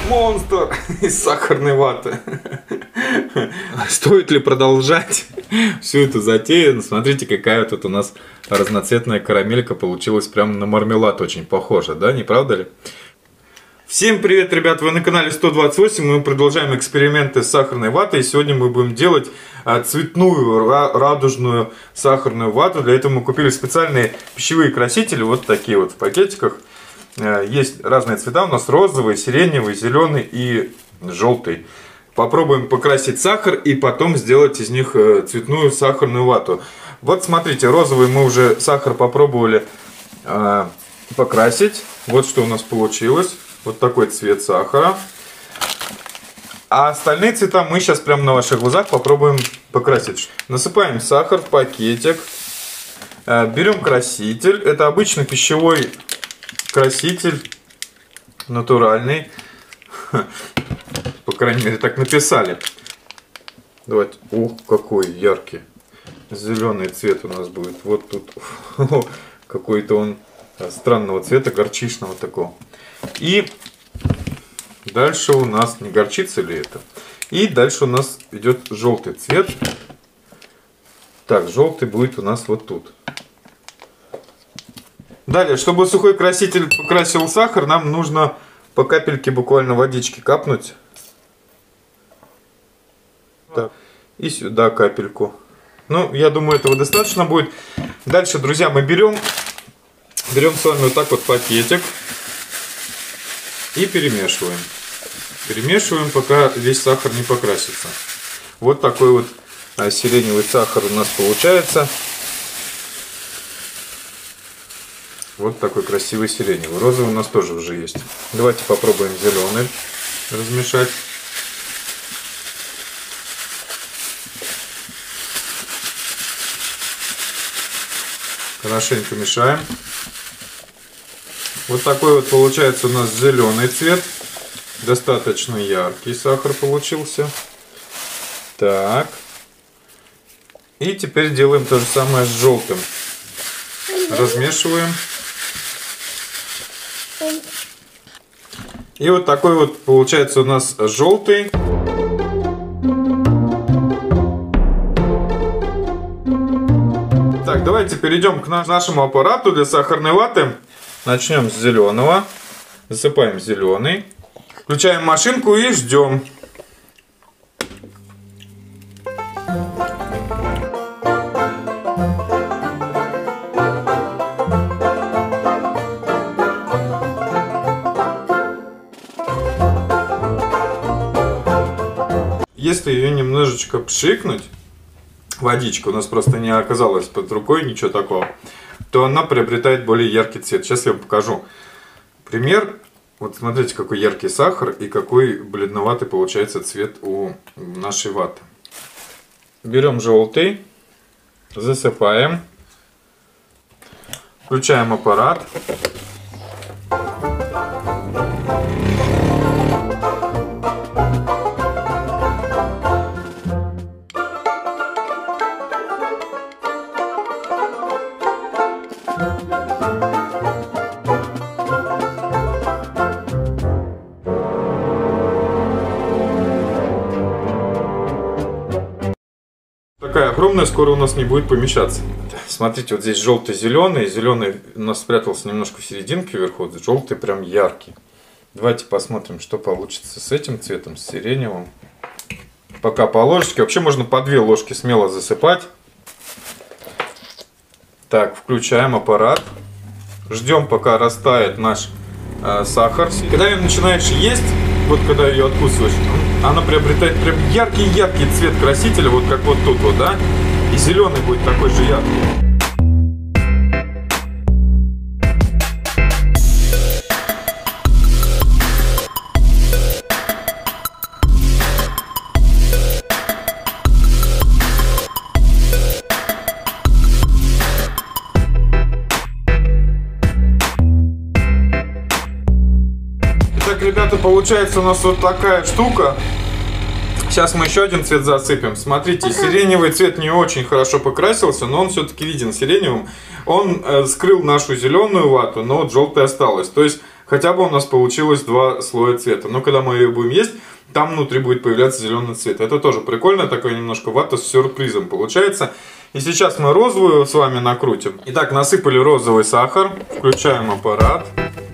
монстр из сахарной ваты. Стоит ли продолжать всю эту затею? Смотрите, какая тут у нас разноцветная карамелька получилась, прям на мармелад очень похожа, да, не правда ли? Всем привет, ребят, вы на канале 128, мы продолжаем эксперименты с сахарной ватой. И сегодня мы будем делать цветную радужную сахарную вату. Для этого мы купили специальные пищевые красители, вот такие вот в пакетиках. Есть разные цвета, у нас розовый, сиреневый, зеленый и желтый. Попробуем покрасить сахар и потом сделать из них цветную сахарную вату. Вот смотрите, розовый мы уже сахар попробовали покрасить. Вот что у нас получилось. Вот такой цвет сахара. А остальные цвета мы сейчас прямо на ваших глазах попробуем покрасить. Насыпаем сахар в пакетик. Берем краситель. Это обычный пищевой краситель. Натуральный. По крайней мере, так написали. Давайте. Ух, какой яркий. Зеленый цвет у нас будет. Вот тут. Какой-то он странного цвета, горчичного такого. И дальше у нас, не горчица ли это? И дальше у нас идет желтый цвет. Так, желтый будет у нас вот тут. Далее, чтобы сухой краситель покрасил сахар, нам нужно по капельке буквально водички капнуть. Так. И сюда капельку. Ну, я думаю, этого достаточно будет. Дальше, друзья, мы берем с вами вот так вот пакетик. И перемешиваем. Перемешиваем, пока весь сахар не покрасится. Вот такой вот сиреневый сахар у нас получается. Вот такой красивый сиреневый. Розовый у нас тоже уже есть. Давайте попробуем зеленый размешать. Хорошенько мешаем. Вот такой вот получается у нас зеленый цвет. Достаточно яркий сахар получился. Так. И теперь делаем то же самое с желтым. Размешиваем. И вот такой вот получается у нас желтый. Так, давайте перейдем к нашему аппарату для сахарной ваты. Начнем с зеленого. Засыпаем зеленый. Включаем машинку и ждем. Если ее немножечко пшикнуть, водичка у нас просто не оказалась под рукой, ничего такого, то она приобретает более яркий цвет. Сейчас я вам покажу пример. Вот смотрите, какой яркий сахар и какой бледноватый получается цвет у нашей ваты. Берем желтый, засыпаем, включаем аппарат. Такая огромная, скоро у нас не будет помещаться. Смотрите, вот здесь желтый-зеленый. Зеленый у нас спрятался немножко в серединке вверху. Желтый прям яркий. Давайте посмотрим, что получится с этим цветом, с сиреневым. Пока по ложечке. Вообще можно по 2 ложки смело засыпать. Так, включаем аппарат. Ждем, пока растает наш сахар. Когда ее начинаешь есть, вот когда ее откусываешь, она приобретает прям яркий-яркий цвет красителя, вот как вот тут вот, да? И зеленый будет такой же яркий. Итак, ребята, получается у нас вот такая штука. Сейчас мы еще один цвет засыпем. Смотрите, сиреневый цвет не очень хорошо покрасился, но он все-таки виден сиреневым. Он скрыл нашу зеленую вату, но вот желтая осталась. То есть хотя бы у нас получилось 2 слоя цвета. Но когда мы ее будем есть, там внутри будет появляться зеленый цвет. Это тоже прикольно, такая немножко вата с сюрпризом получается. И сейчас мы розовую с вами накрутим. Итак, насыпали розовый сахар, включаем аппарат.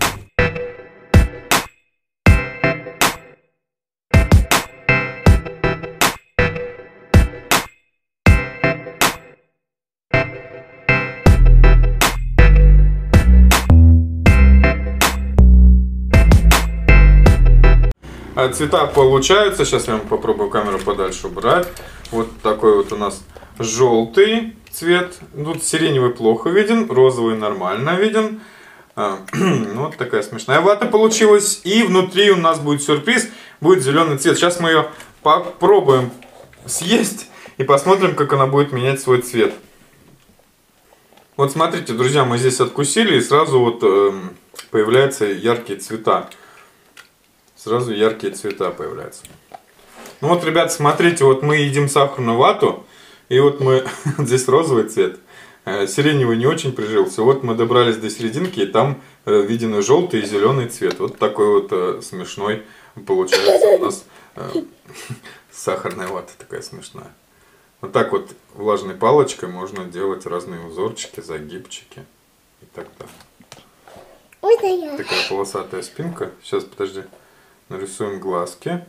Цвета получаются. Сейчас я вам попробую камеру подальше убрать. Вот такой вот у нас желтый цвет. Тут сиреневый плохо виден, розовый нормально виден. Вот такая смешная вата получилась. И внутри у нас будет сюрприз, будет зеленый цвет. Сейчас мы ее попробуем съесть и посмотрим, как она будет менять свой цвет. Вот смотрите, друзья, мы здесь откусили, и сразу вот появляются яркие цвета. Сразу яркие цвета появляются. Ну вот, ребят, смотрите, вот мы едим сахарную вату, и вот мы здесь розовый цвет, сиреневый не очень прижился. Вот мы добрались до серединки, и там виден и желтый, и зеленый цвет. Вот такой вот смешной получается у нас сахарная вата, такая смешная. Вот так вот влажной палочкой можно делать разные узорчики, загибчики и так далее. Такая полосатая спинка. Сейчас, подожди. Нарисуем глазки.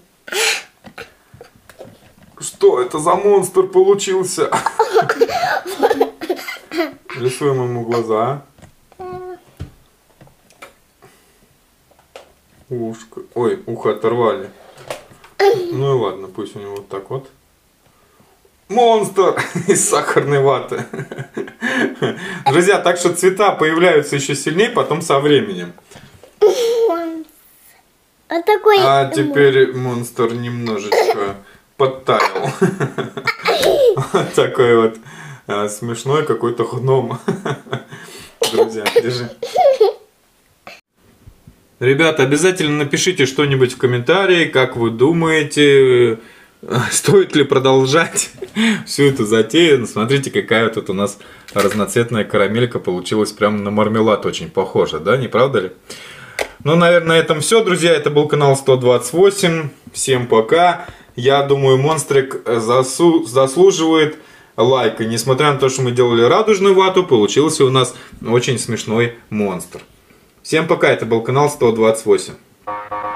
Что это за монстр получился? Рисуем ему глаза. Ушко. Ой, ухо оторвали. Ну и ладно, пусть у него вот так вот. Монстр из сахарной ваты. Друзья, так что цвета появляются еще сильнее, потом со временем. А теперь монстр немножечко подтаял. Вот такой вот смешной какой-то гном. Друзья, держи. Ребята, обязательно напишите что-нибудь в комментарии, как вы думаете, стоит ли продолжать всю эту затею. Смотрите, какая тут у нас разноцветная карамелька получилась, прям на мармелад очень похожа, да, не правда ли? Ну, наверное, на этом все, друзья. Это был канал 128. Всем пока. Я думаю, монстрик заслуживает лайка. Несмотря на то, что мы делали радужную вату, получился у нас очень смешной монстр. Всем пока. Это был канал 128.